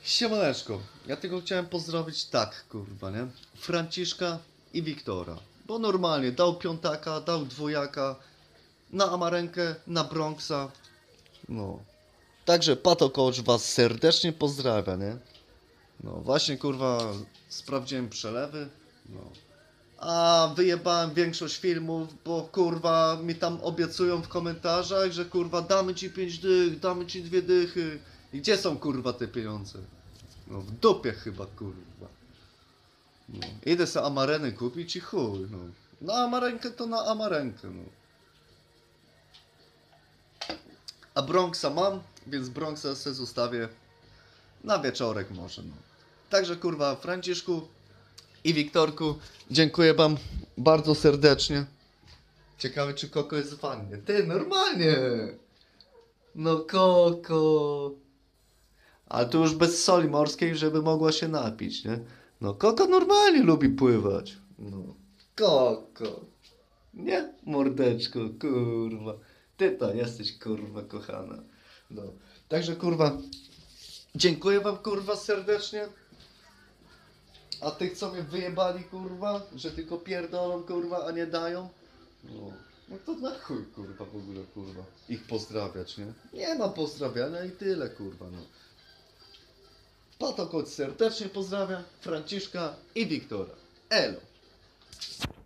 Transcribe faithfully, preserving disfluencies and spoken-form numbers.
Siemaneczko, ja tylko chciałem pozdrowić tak, kurwa, nie? Franciszka i Wiktora. Bo normalnie dał piątaka, dał dwójaka, na Amarenkę, na Bronxa. No. Także Pato Coach was serdecznie pozdrawia, nie? No właśnie, kurwa, sprawdziłem przelewy. No. A wyjebałem większość filmów, bo kurwa mi tam obiecują w komentarzach, że kurwa damy ci pięć dych, damy ci dwie dychy. I gdzie są kurwa te pieniądze? No w dupie chyba kurwa. No. Idę sobie amareny kupić i chuj, no. Na amarenkę to na amarenkę, no. A Bronxa mam, więc Bronxa sobie zostawię na wieczorek może, no. Także kurwa Franciszku i Wiktorku, dziękuję wam bardzo serdecznie. Ciekawe czy Koko jest w wannie. Ty, normalnie! No Koko! Ale tu już bez soli morskiej, żeby mogła się napić, nie? No Koko normalnie lubi pływać. No. Koko. Nie? Mordeczko, kurwa. Ty to jesteś, kurwa, kochana. No. Także, kurwa, dziękuję wam, kurwa, serdecznie. A tych, co mnie wyjebali, kurwa, że tylko pierdolą, kurwa, a nie dają, no, no to na chuj, kurwa, w ogóle, kurwa, ich pozdrawiać, nie? Nie ma pozdrawiania i tyle, kurwa, no. Pato Coach serdecznie pozdrawia Franciszka i Wiktora. Elo.